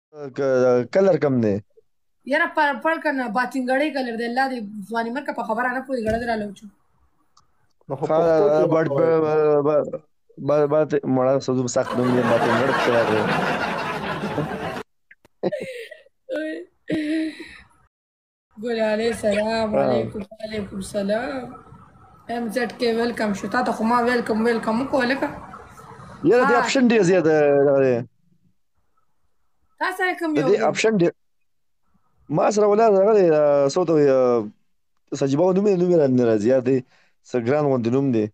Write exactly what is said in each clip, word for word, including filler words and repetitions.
کلر کم دی یاره پر پړ کنه باطنګړی کلر دی الله دې ځواني مرکه په خبره نه پوي غړه درا لوچو نو خو پښتو کې بټ بات مړه سوزو سخت نوم دی باطنګړ کلر دی ګل علی سلام علیکم وعلیکم سلام ام زد کې ویلکم شو تا ته خو ما ویلکم ویلکم کوله کا یاره د اپشن ډیر زیات دی تاسو کوم د یو دې اپشن ډیر ما سره ولا هغه څه ته سجبه نوم یې نوم یې راځي دی سګران غوندې نوم دی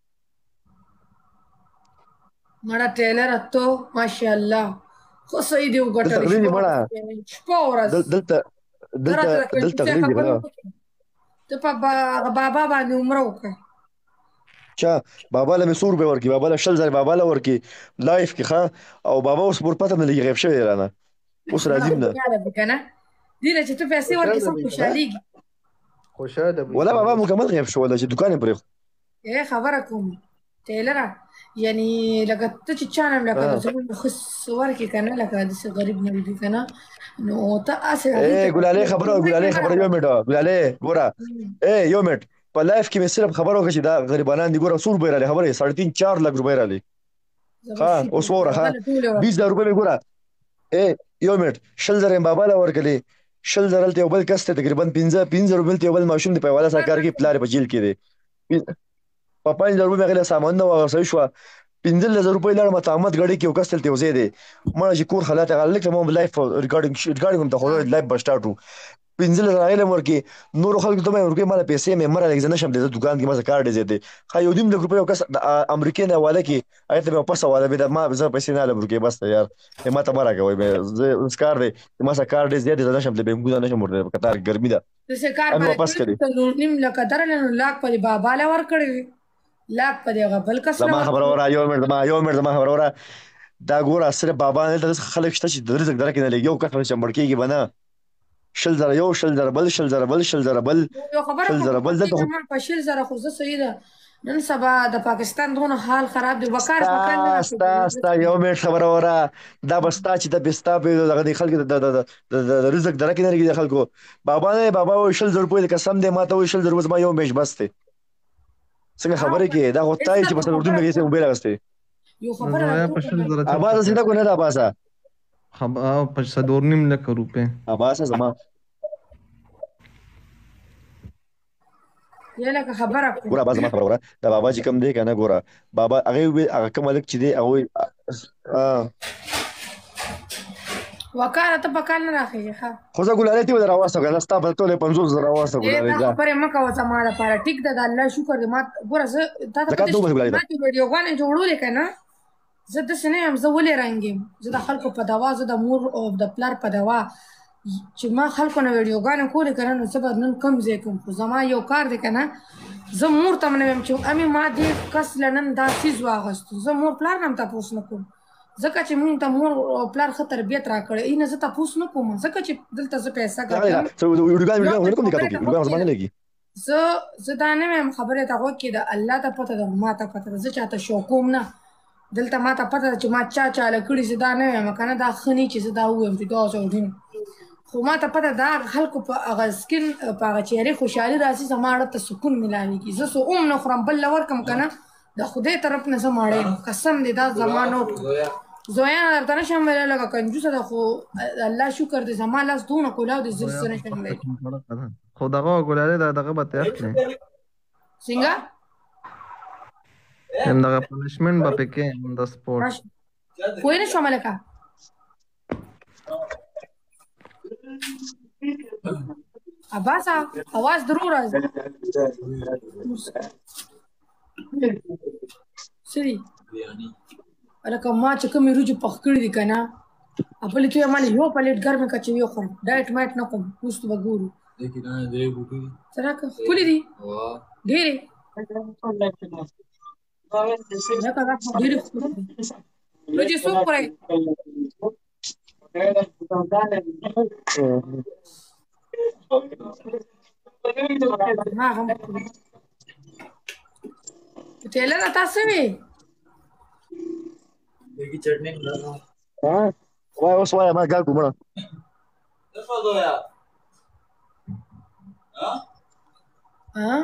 مړه ټیلر اتو ماشاءالله خو صحیح دی وګټل تقریبا مړه شپه ورځ دلته دلته دلته تقریبا ته په بابا باندې عمره وکړه چا بابا له سور به ورکی بابا له شل زر بابا له ورکی لایف کې ښه او بابا اوس پر پته نه لګي غیب شوی رانه اوس راځي نه کنه دې چې ته پیسې ورکې سم خوشاليږي خوشاله ولا بابا مکمل غیب شو ولا چې دکان پرې اے خبره کوم ټیلر یعنی لکه ته چې چانم لکه زموږ خص ورکې کنه لکه د غریب نه دي کنه نو ته اسه اے ګلاله خبره ګلاله خبره یو میټه ګلاله ګوره اے یو میټ په لایف کې مې صرف خبرو کې چې دا غریبانان دي ګوره سور بیره خبره ساڑھے تین چار لک روپے رالی ها اوس وره ها بیس هزار روپے ګوره اے یو میټ شل زره بابا لا ورکلی شل زره ته بل کس ته تقریبا پنځه پنځه روپے ته بل ماشوم دی په والا سرکار کې پلار په جیل کې دی په پنځه هزار روپے غل سامان نو وسوي شو پنځه هزار روپے لړ متعمد غړي کې وکستل ته وزې دی مړه چې کور حالات غلک ته مو لایف ریکارډینګ ریکارډینګ ته خو لایف بشټاټو پنځه هزار راغله ورکی نور خلکو ته مې ورکی مال پیسې مې مر الګ نشم د دکان کې ما کارت دې دې خا یو دیم لک روپے وکس امریکای نه والا کې ایت مې واپس والا به ما زه پیسې نه لم ورکی بس یار ما ته مارا کوي مې اسکار دې ما سره کارت دې دې نشم دې به ګوزا نشم ورته کتار ګرمي ده څه کار واپس کړی نیم لک درنه لاک په بابا لا ور کړی لاک په دغه بل کس ما خبر اورا یو منټ ما یو منټ ما خبر اورا دا ګور صرف بابا نه د خلک شته چې د رزق درکې نه لګي یو کټ چې مړکیږي بنا شل زره یو شل زره بل شل زره بل شل زره بل شل زره بل دلته په شل زره خو زه صحیح ده نن سبا د پاکستان دونه حال خراب دی وکړ وکړ ستا ستا یو منټ خبر اورا دا بستا چې د بستا په دغه خلک د رزق درکې نه لګي خلکو بابا نه بابا شل زره په قسم دې ماته شل زره ما یو میش بس ته څنګه خبره کې دا هوتای چې بس اردو مګي سه موبایل غسته یو خبره اباظه څنګه کو نه دا اباظه خب په صدور نیم لک روپے اباظه زما یلا که خبره کو ګوره اباظه ما خبره وره دا بابا چې کم دی کنه ګوره بابا هغه هغه کوم لک چې دی هغه وکاله ته پکال نه راخی ها خو زه ګولاره تی ودر واسه کنه ستا په ټوله پنځوس زره واسه ګولاره دا خبره مکه وته ما لپاره ټیک ده الله شکر دې ما ګوره زه تا ته ما ویډیو غواړم جوړول کنه زه د سنې هم زه ولې رنګم زه د خلکو په دوا زه د مور او د پلار په دوا چې ما خلکو نه ویډیوګانې کولې کنه نو زه به نن کم ځای کوم خو زما یو کار دی کنه زه مور ته نه ویم چې امي ما دې کس لنن دا سیز واغستو زه مور پلار هم تاسو نه کوم ځکه چې مونږ ته مور او پلار ښه تربیت راکړی اینه زه تاسو نه کوم ځکه چې دلته زه پیسې ګټم زه زه دا نه وایم خبره ته وکړه د الله ته پته ده ما ته پته ده زه چاته شو کوم نه دلته ما ته پته ده چې ما چا چاله کړي زه دا نه وایم کنه دا خني چې زه دا وایم چې دا څه خو ما ته پته ده خلکو په هغه سکین په هغه چهرې خوشحالي راځي زما اړه ته سکون ملاویږي زه سو اوم نه خورم بل لور کم کنه د خدای طرف نه زه ماړی قسم دې دا زما نوټ زویا درته نشم ویلی لکه کنجوسه ده خو الله شکر دې زما لاس دونه کولاو دې زه څه نشم ویلی خو دغه ګلالې دا دغه به ته اخلي څنګه هم دغه پنشمنټ به پکې د سپورټ پوه نه شوم لکه عباسه اواز درو راځي سری لکه ما چې کومې روجې پخ کړي دي که نه بلې ته یې ما یو پلیټ ګرمې کچې وخورم ډایټ مایټ نه کوم اوس به ګورو څه راکړه ښکلې دي ډېرې ډېرې ښکلې دي روجې څوک خورئ ما هم ټیلر تاسو وی ها وای اوس وای ما ګاګو مړه ها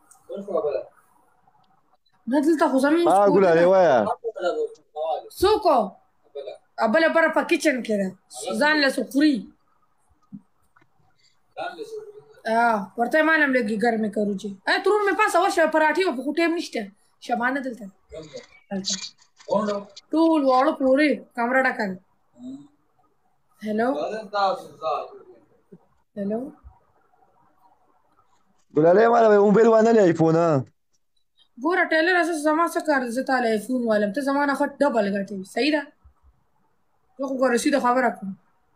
نه دلته خو زموږ ها ګلاله وایا څوک بله بره په کچن کې ده ځان له څه خوري ورته یې مانم لږ ګرمې کرو چې ترور مې پاسه ورشه پراټې وه خو ټایم نشته شمانه دلته ټول واړه پورې کمره ډکه ده هلو هلو ګلاله ما له موبایل وانه لی آیفون ها ګوره ټیلر اساس زما څه کار زه تا له آیفون والم ته زما نه ښه ډبل ګټې صحیح ده زه خو ګوره سیده خبره کوم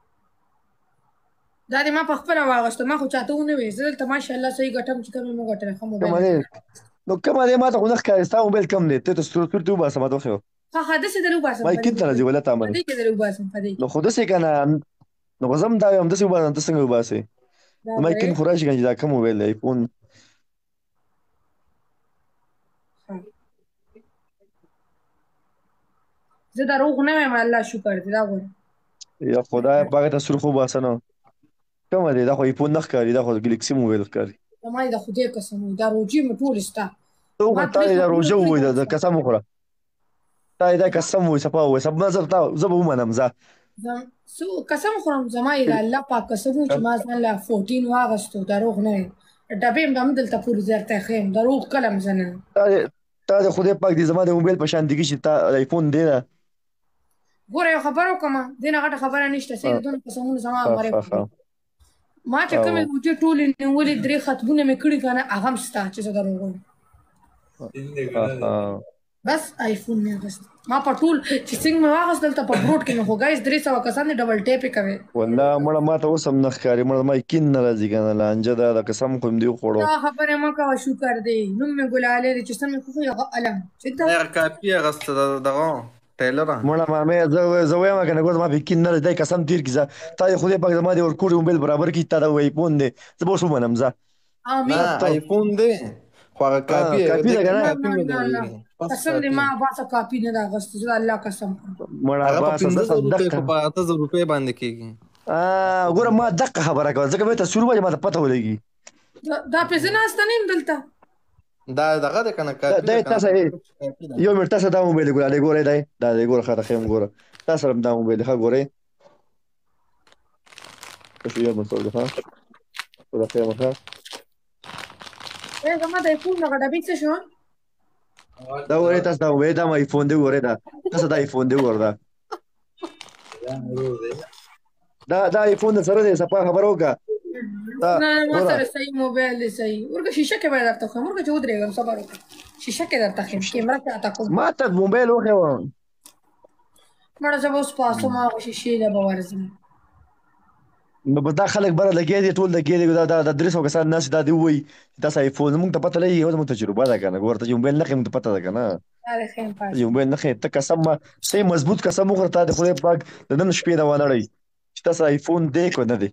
دا دې ما په خپله واغوسته ما خو چاته ونه ویل زه دلته ماشاءالله صحیح ګټم چې کوم یې مو ګټلی ښه موبایل نو کومه دی ما ته خو نه ښکاري ستا موبایل کم دی ته ته ستورتور دې وباسه ما ته وښیه ښه ښه داسې در وباسم ما کیڼ ته راځي ولا ته عمل په دې کې در وباسم په دې نو خو داسې که نه نو خو زه هم دا وایم داسې وباسم ته څنګه وباسې ما کیڼ خو راشي که نه چې دا کوم موبایل دی آیفون زه دروغ نه وایم الله شکر دی دا ګوره یا خدای پاکه ته سرخ وباسه نو کومه دی دا خو آیفون نه ښکاري دا خو ګلکسي موبایل ښکاري زما یې د خدای قسم وایي دا روجې مې ټولې شته ته وخوره تا یې دا روژه ووایي د قسم وخوره تا یې دا قسم ووایي صفا ووایي سبا زه زه به ومنم ځه قسم خورم زما یې د الله پاک قسم وایي چې ما ځان له فورټین واغېستو دروغ نه وي ډبې م به هم دلته پورې درته ښیم دروغ کله م زه نه تا د خدای پاک دې زما د موبایل په شان دګي چې تا آیفون دی ده ګوره یو خبره وکړمه دې نه غټه خبره نشته صحیح د دونه قسمونه زما مرې ما چې کومې روجې ټولې نیولې درې ختمونه مې کړي که نه هغه هم شته چې زه دروغ وایم بس آیفون مې اخیستی ما په ټول چې څنګه مې واغېست دلته په بروډ کې مې خو ګایز درې سوه کسان دي ډبل ټیپ یې کوې والله مړه ما ته اوس هم نه ښکاري مړه ما یقین نه راځي که نه لانجه ده د قسم خو مې دې وخوړو دا خبرې مه کوه شکر دی نوم مې ګلالی دی چې څه مې خوښوي هغه علم هغه کاپي اخیسته دغه ټیلره مړه مامې زه زه وایم که نه ګوره زما په یقین نه راځي دی قسم تېر کړي زه تا د خدای پاک زما د ورکوړي موبایل برابر کړي تا دا آیفون دی زه به اوس ومنم زه امین آیفون دی خو هغه کاپي کاپي ده که نه قسم دې ما عباسه کاپي نه ده اخیستې زه د الله قسم مړه عباسه زه دقه په اته زره روپۍ باندې کېږي ګوره ما دقه خبره کوه ځکه مې ته سور وایي ما ته پته ولګي دا پېسې ناسته نه یم دلته دا دغه دی که نه کاپي دی تاسو یو منټ تاسو دا موبایل ګوره دی ګورئ دی دا دی ګوره ښه ښه یم ګوره تاسو سره دا موبایل ښه ګورئ تاسو یو منټ ښه ګوره ښه یم ښه زما د آیفون دغه ډبې څه شوه دا ګورئ تاسو دا موبایل دا آیفون دی ګورئ دا تاسو دا آیفون دی ګوره دا دا دا آیفون د سره دی صفا خبره وکړه نه ما سره صحیح موبایل دی صحیح ورکه شیشه کې به درته وښیم ورکه چې ودرېږم صبر وکړه شیشه کې درته ښیم کیمره چاته کوم ما ته موبایل وښیه مړه زه به اوس پاسو ما هغه شیشې له به ورځم نو بس دا خلک بره لګیا دي ټول لګیا دي دا دا درې سوه کسان ناست دا دې ووایي چې تاسو آیفون موږ ته پته لګي یو زموږ تجربه ده که نه ګوره ته چې موبایل نه ښیې موږ ته پته ده که نه چې موبایل نه ښیې ته قسم صحیح مضبوط قسم وخوره تا د خدای پاک د نن شپې نه وانړئ چې تاسو آیفون دی که نه دی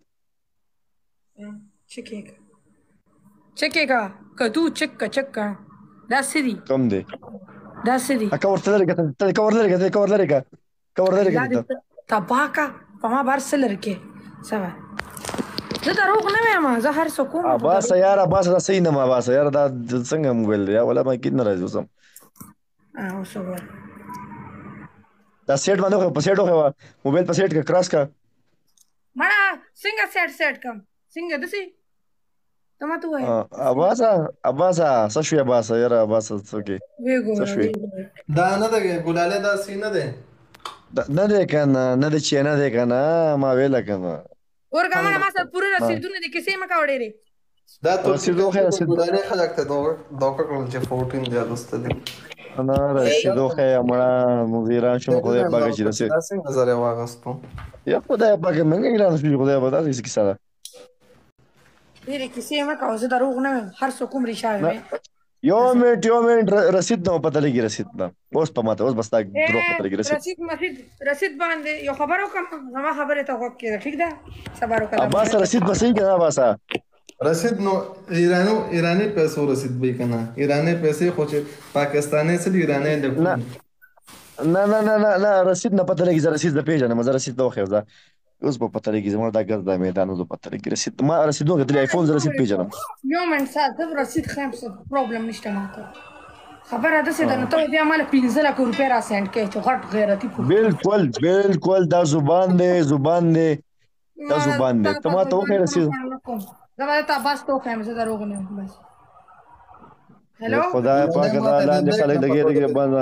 چک یې کړه چک یې کړه که تو چک که چک کړه دا څه دي کم دی دا څه دي کور ته لرې کړه ته کور لرې کړه کور لرې کړه کور لرې کړه تباه کا په ما بار څه لرې کې سمه زه دروغ نه وایم زه هر څه کوم عباسه یاره عباسه دا صحیح نه م عباسه یاره دا څنګه موبایل دی ولا ما یقین نه راځي اوس هم اوس وګوره دا سیټ باندې وښیه په سیټ وښیه موبایل په سیټ کړه کراس کړه مړه څنګه سیټ سیټ کړم څنګه داسې ته ماته ووایه عباسه عباسه څه شوې عباسه یاره عباسه څه کوې څه شوې دا نه ده ګلالی داسې نه دی نه دی که نه نه دی چې نه دی که نه ما ویله که نه ورګه مړه ما سره پوره رسیدونه دي کیسې مه کوه ډېرې دا ګلالی خلک ته دوکه کړل چې فورټین دی اګسته دی نه رسید وښیه مړه موږ ایران شو خدای پاک چې رسید دا څنګه زر یې واغستو یا خدای پاک موږ ایران شو خدای پاک داسې څه کیسه ده ډېرې کیسې مه کوه زه دروغ نه وایم هر څوک هم رښتیا وایم یو منټ یو منټ رسید نه پته لګي رسید نه اوس په ماته اوس بس تا دروغ پته لګي رسید رسید مسید رسید باندې یو خبره وکړم زما خبرې ته غوږ کېږده ټیک ده صبر وکړه عباسه رسید به صحیح که نه عباسه رسید نو ایرانو ایرانی پیسو رسید به که نه ایرانی پیسې خو چې پاکستاني څه دي ایرانی نه نه نه نه نه نه رسید نه پته لګي زه رسید زه پېژنم زه رسید ته وښیم زه اوس په پته لګي زما دا ګز دا میدان اوس په پته لګي رسید ما رسیدونه کتلې آیفون زه رسید پیژنم یو منټ سات زه رسید خیم څه پرابلم نشته ماته خبره داسې ده نو ته بیا ماله پنځه لکه روپۍ را سینډ کړې چې غټ غیرتي بالکل بالکل دا زبان دی زبان دی دا زبان دی ته ما ته وښیې رسید زه به درته بس ته وښیم زه دروغ نه یم بس هلو خدای پاک دا لاندې خلک دګې دګې بند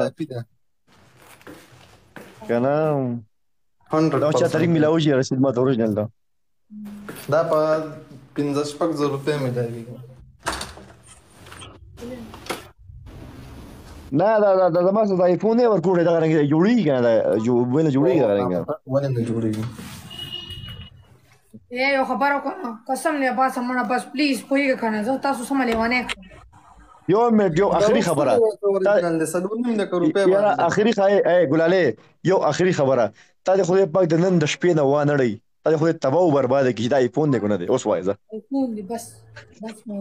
که نه دا چا طریق میلاوږي رسید ما ته اوریجنل ده دا په پنځه شپږ زره روپۍ میلاوېږي نه دا دا دا زما څه د آیفون یې ورکوړی دغه رنګ جوړېږي که نه دا موبایل نه جوړېږي دغه رنګ ولې نه جوړېږي ای یو خبره وکړه قسم دې باسه مړه بس پلیز پوهېږه که نه زه تاسو سمه لیونی کړم یو منټ یو آخري خبره یاره آخري ګلالې یو آخري خبره تا د خدای پاک د نن د شپې نه وانړئ تا د خدای تباه و برباده کړي چې دا آیفون دی که نه دی اوس وایه زه آیفون دی بس بس مې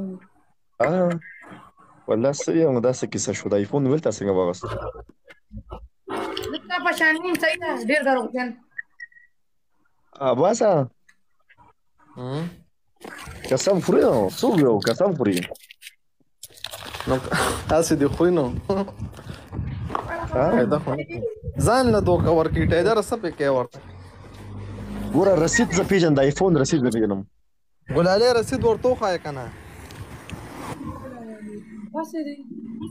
والله څه یم داسې کیسه شو د آیفون ویل تا څنګه واغست ستا په شان نیم صحیح ده ډېر دروغجن باسه قسم خوري نو څوک یو قسم خوري نو هسې دې خوري نو ځان له دوکه ورکړي ټایلره څه پې کوې ورته ګوره رسید زه پېژنم د آیفون رسید زه پېژنم ګلالۍ رسید ورته وښایه که نه بسې دی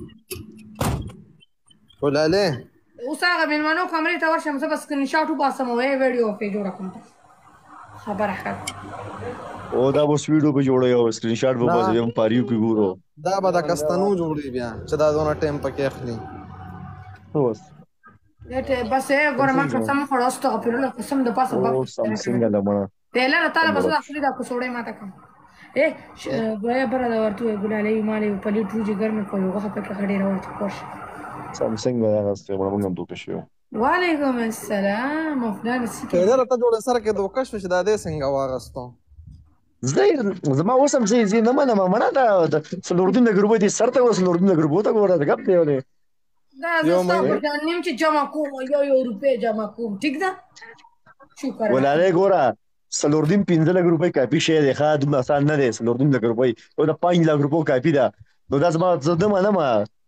ګلالۍ اوس هغه مېلمنو کمرې ته ورشم زه به سکرین شاټ وباسم او ویډیو پې جوړه کړم خبره ښه او دا به اوس ویډیو پې جوړوي او سکرین شاټ به وباسي بیا په پاریو کې ګورو دا به د کستنو جوړوي بیا چې دا دونه ټایم پکې اخلي اوس بس ګوره ما قسم خوړه استغفرالله قسم د پاسه او سامسنګ ده مړه ټیلر تا له بس اخلي دا کڅوړی ماته کړم ای ګویا بره دا ورته وایي ګلالۍ ما له یو پلیټ وریجې ګرمې کړو غوښه پکې ښه ډېره واچوه خوښ سامسنګ به اغوستی مړه موږ هم دوکه شوي وعلیکم السلام افغان ټیلر ته جوړه سره کې دوکه شوه چې دا دې څنګه واغستو زه زما اوس هم زه یې نه منم مړه دا څلوردین د ګروبۍ دې سر ته ګوره څلوردین د ګروبو ته ګوره ګپ دی ولې دا زه ستا په شان نیم چې جمع کوم یو یو روپۍ جمع کوم ټیک ده شکر ګلالۍ ګوره څلوردین پنځه لک روپۍ کافي شی دی ښه دومره اسان نه دی څلوردین لک روپۍ او د پنځ لک روپو کافي ده نو دا زما زه نه منم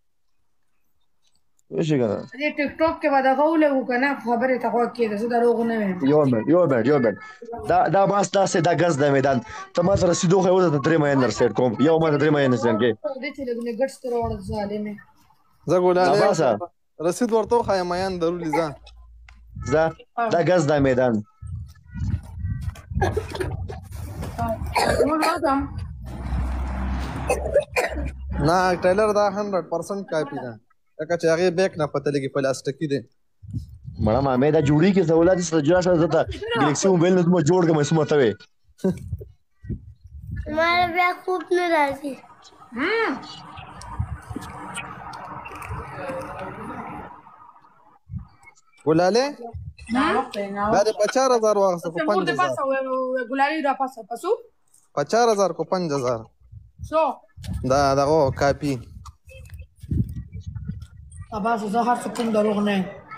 وشي که نه دې ټیک ټاک کې به دغه ولګو که نه خبرې ته غوږ کېده زه دروغ نه ویم یو منټ یو منټ یو منټ دا دا بس داسې دا ګز د میدان ته ما ته رسید وښیه اوس درته درې مین در سیټ کوم یو ما ته درې مین سیټ کړې دې چې لږ نګټ ستر وړه ظالمې زه ګلالۍ رسید ورته وښایه میان درولي ځه ځه دا ګز د میدان نه ټیلر دا هنډرډ پرسنټ کاپي ده لکه چې هغې بیک نه پته لګي پلاستیکي دی مړه مامې دا جوړېږي څه ولادي څه جوړه شوه زه ته ګلیکسي موبایل نه دومره جوړ کړم څومره ته وې ما بیا خوب نه راځي ګلالۍ دا دې په چار هزار واخېسته په پنځ هزار ګلالۍ راپاسه پسو په چار هزار کو پنځ هزار څو دا دغه کاپي ابا زه هر څه کوم دروغ نه یم